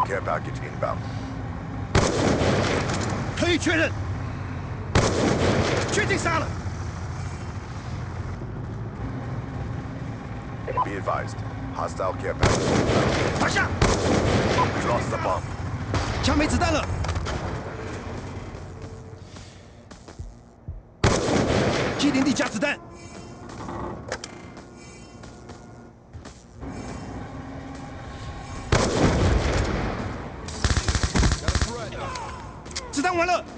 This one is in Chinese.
care package inbound. 可以确认，确定杀了。 Be advised, hostile care package. 拿下！ We lost the bomb. 枪没子弹了。机林地加子弹。子弹完了。